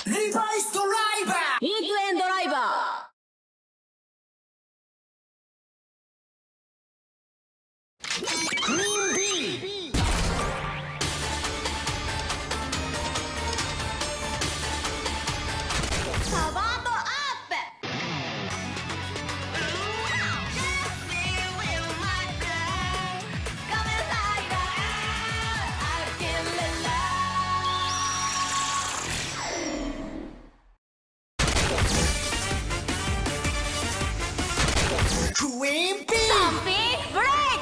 リバイスドライバー。 ヒートエンドライバー。 クイーン B。 サバートアップ。 クイーン B。 サンピーブレイク。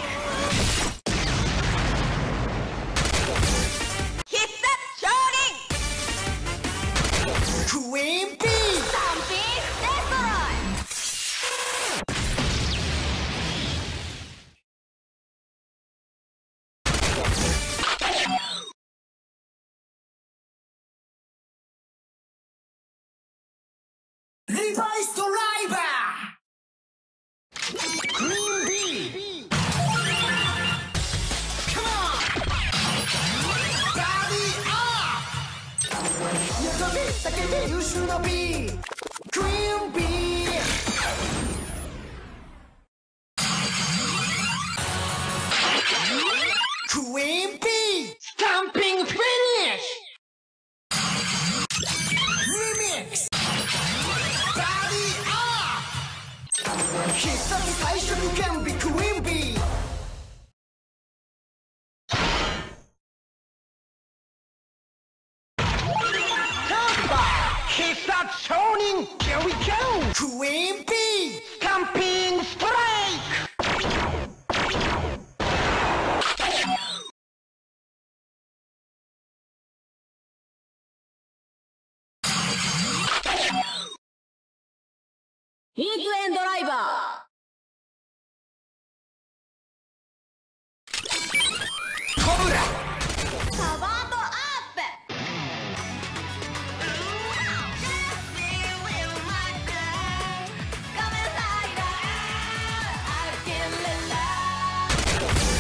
必殺降臨。 クイーン B。 サンピーデストロリバイスドライバー。クイーン B。 カモンバディアップ。やがて叫べ優秀な B。 クイーン B。 クイーン B。 スタンピングフィニッシュ。リミックスバディアップ。必殺最初の剣美クイーン B。 必殺証人 Here we go。 クイーン B。 スタンピングストライヒートエンドライバー。 クコブラ。 サバートアップ。カメンライダー。